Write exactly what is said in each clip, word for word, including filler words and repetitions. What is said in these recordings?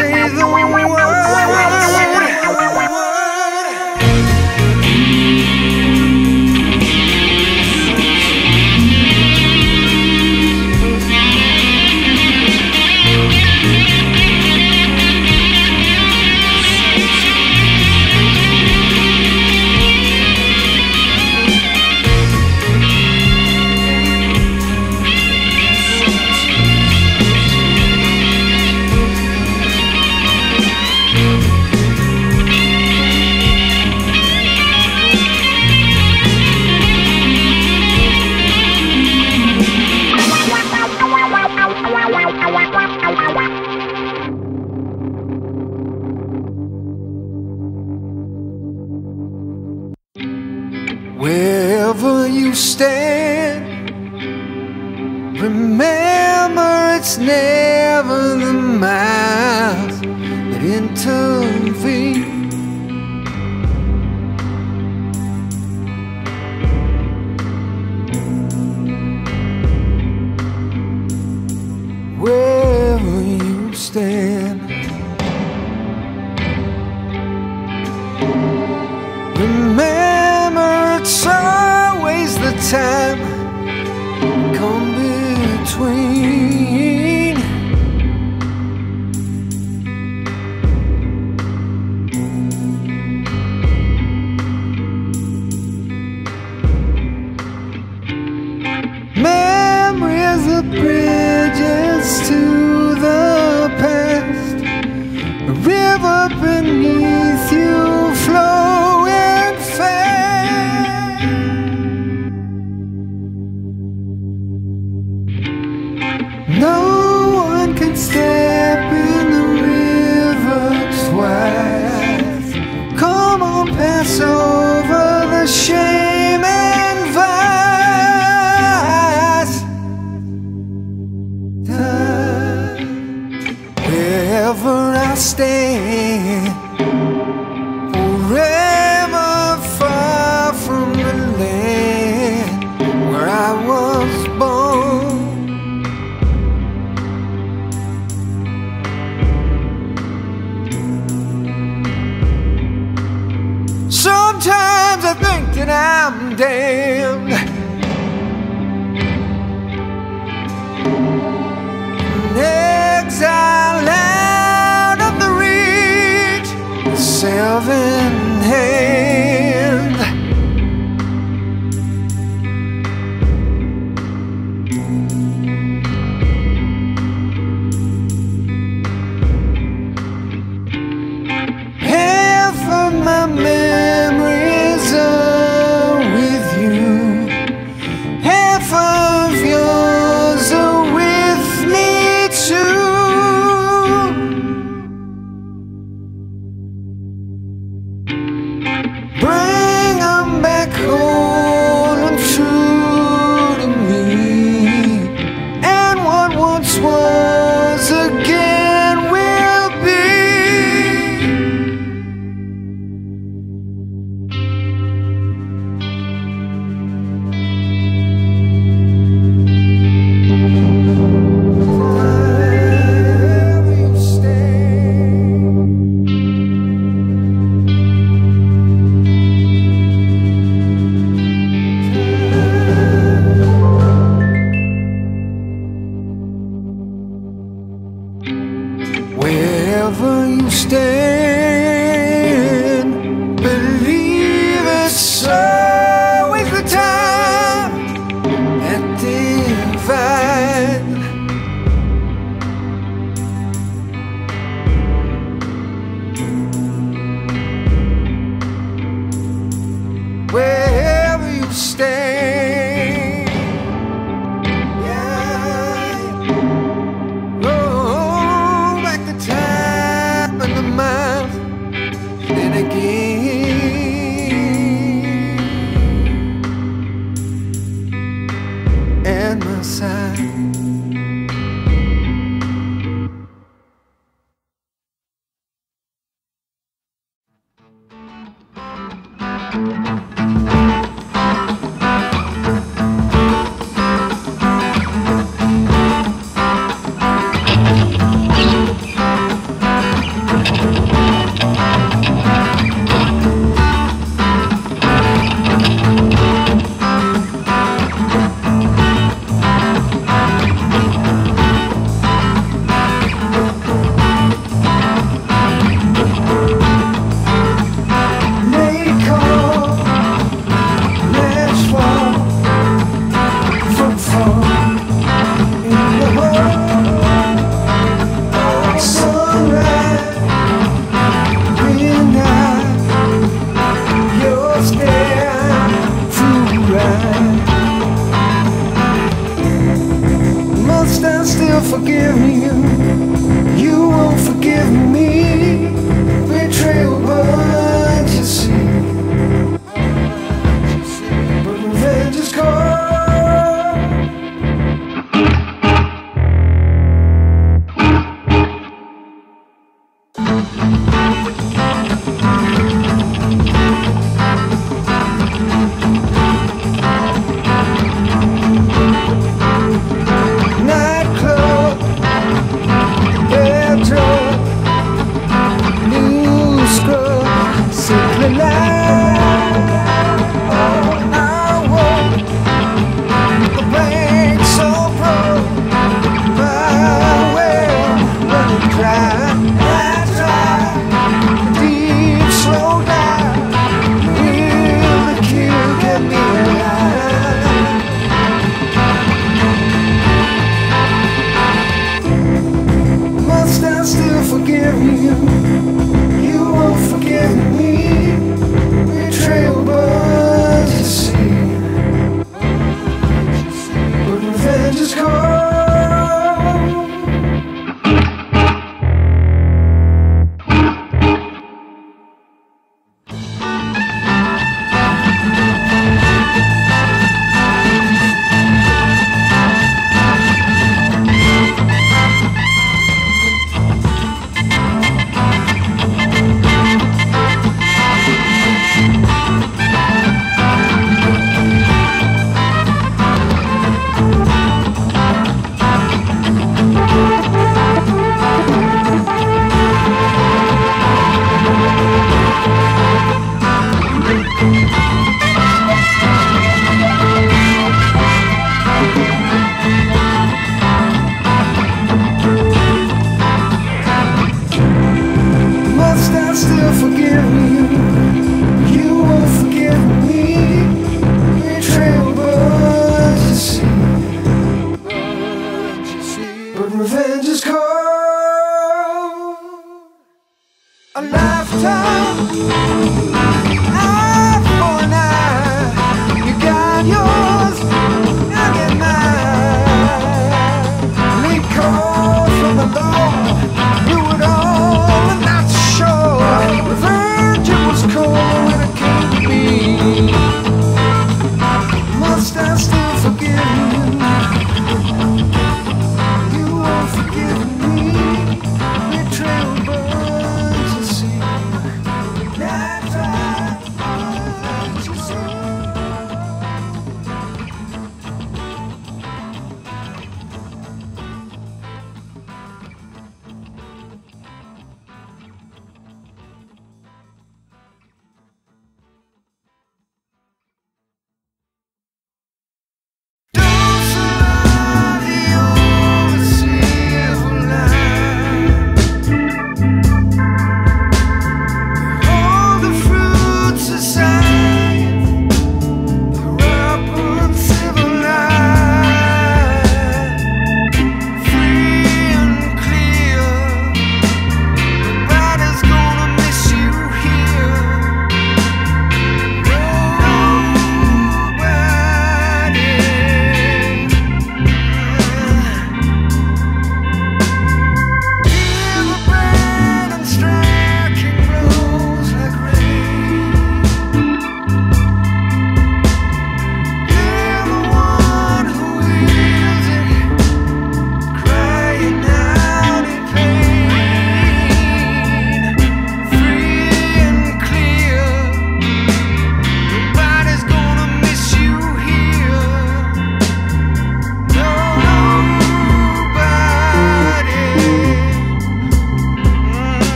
say the word. Wherever you stand, remember it's never the miles that intervene. Wherever you stand, remember it's always the time come between. Memories are bridges to the past, a river beneath you flowing fast. No one can step in the river twice. Come on, pass over the shame and vice. Wherever I stand, forever far from the land where I was born. Sometimes I think that I'm damned, an exile out of the reach of seven hand. Half of my memories are with you, half of yours are with me too. Bring them back whole and true to me, and what once was again will be. Wherever you stand, wherever you stand, believe it's always the time that divine. Wherever you stand, yeah. Roll back the time and the mind That's right.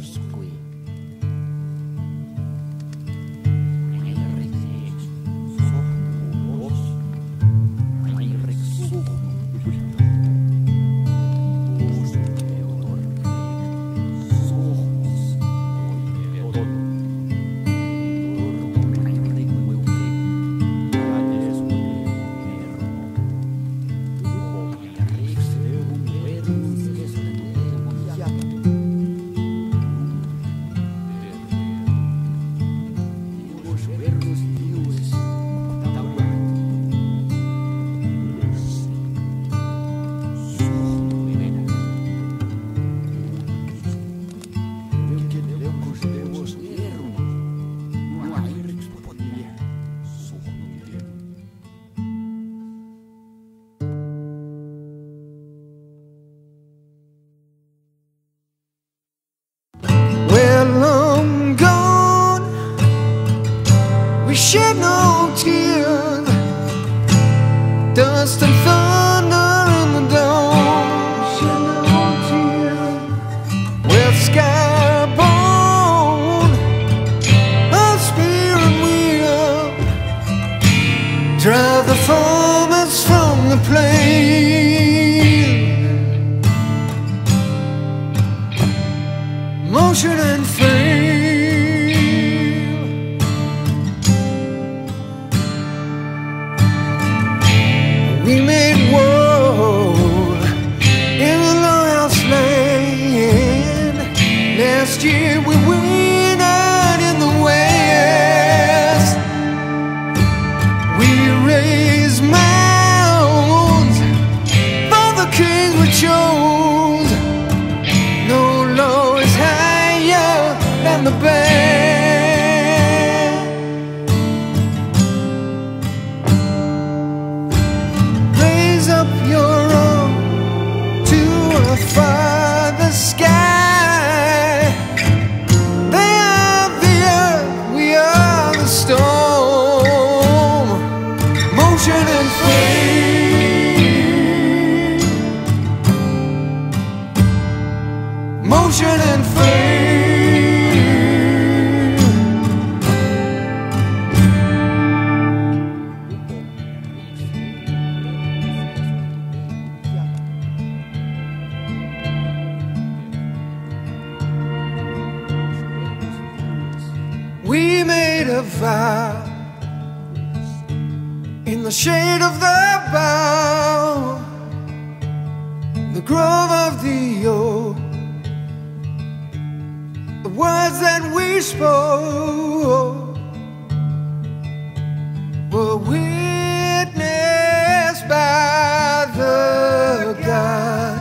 Shed no tears, dust and thunder in the dawn. Shed no tears, with sky bone, a spear and wheel, drive the farmers from the plain. Motion and fame. We made war in the Loyal's land. Last year we went out in the west. We raised mounds for the kings we chose. No law is higher than the band. The sky, they are the earth, we are the storm. Motion and flame, motion and flame. We made a vow in the shade of the bough, the grove of the oak. The words that we spoke were witnessed by the God.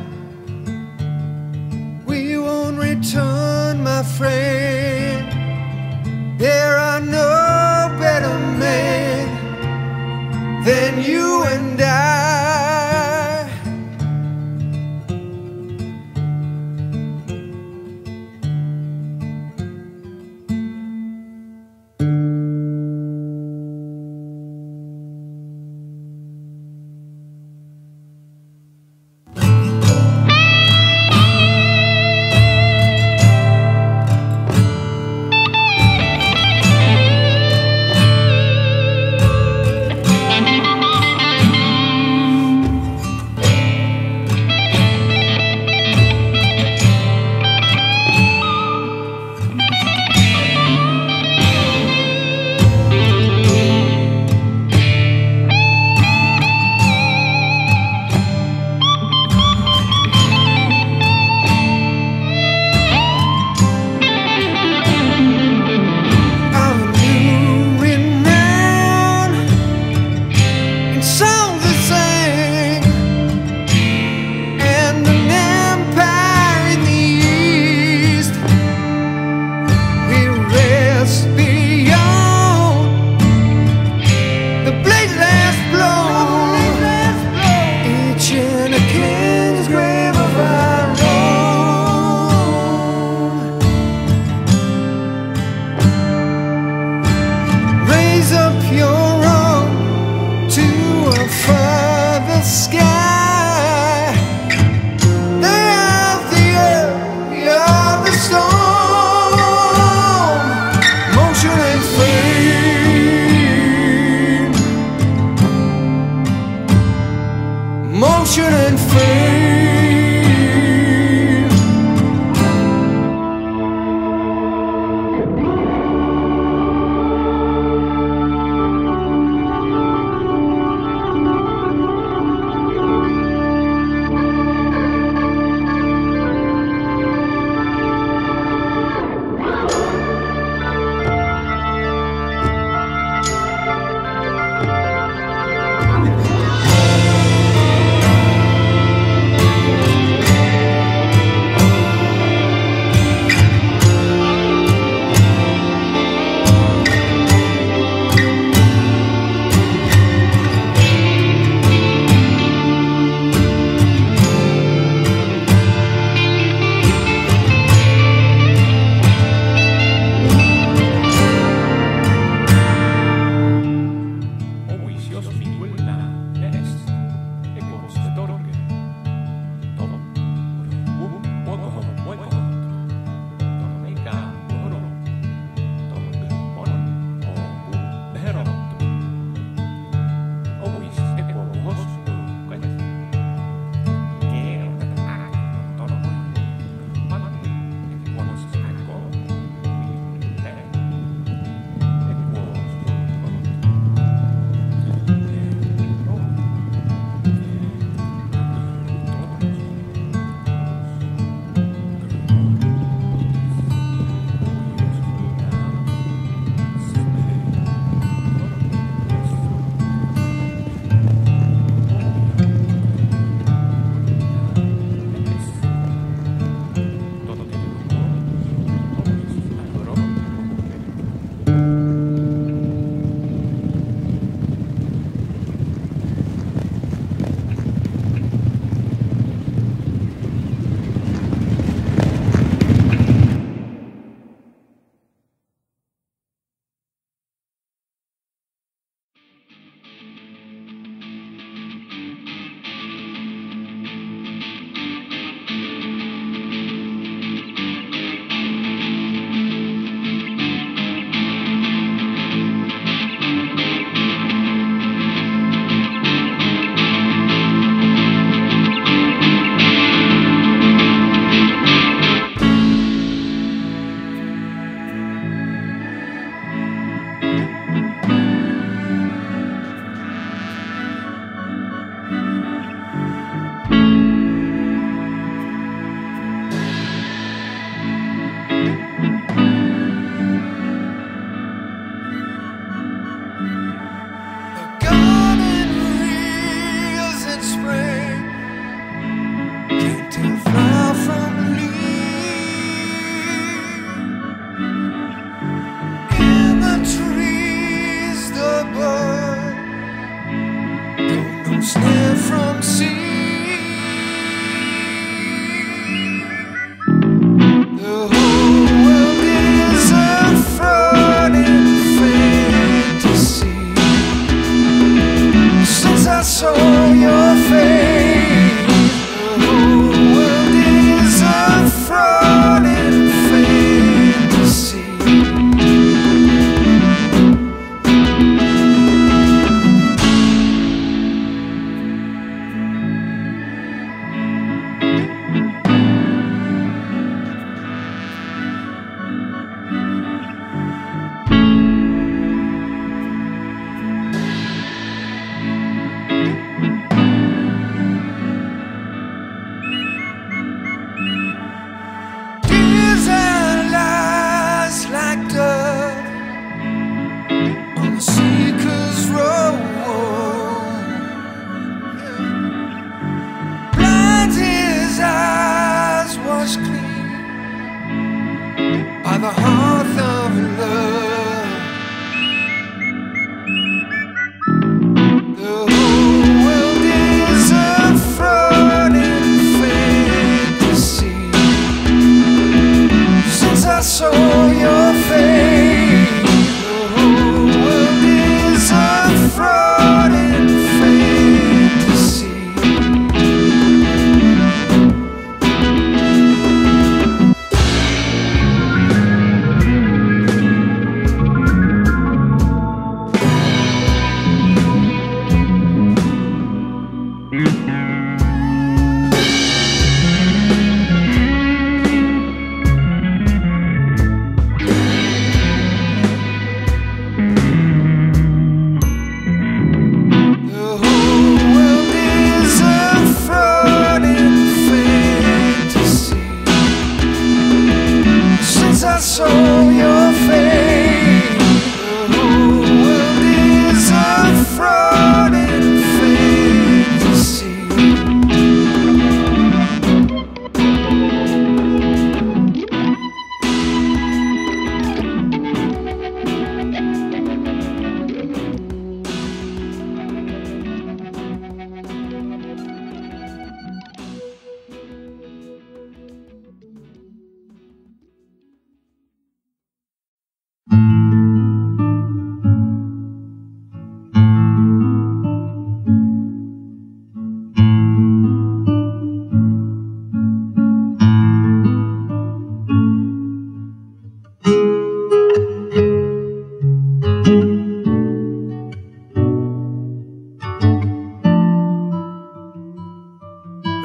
We won't return, my friend. There are no better men than you and I. and fame.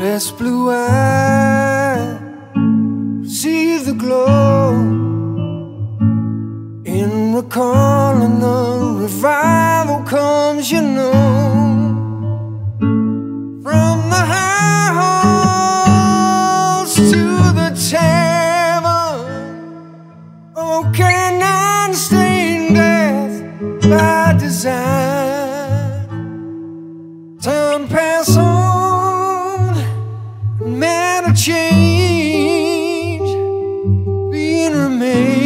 Rest blue eye, see the glow in recalling the revival comes, you know, from the high halls to the tavern. Oh, can I stain death by design? Time pass on, matter change, being remain.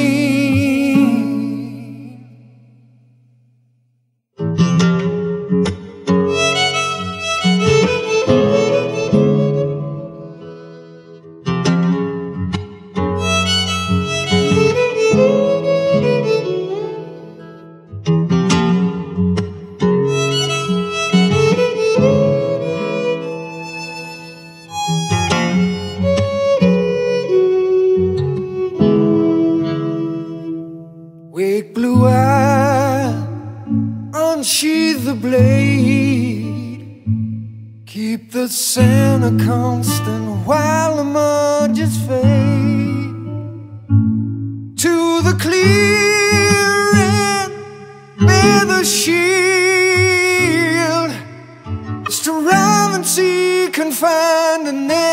Wake blue eye, unsheathe the blade, keep the center constant while the margins fade. To the clear and bear the shield, strive and seek and find and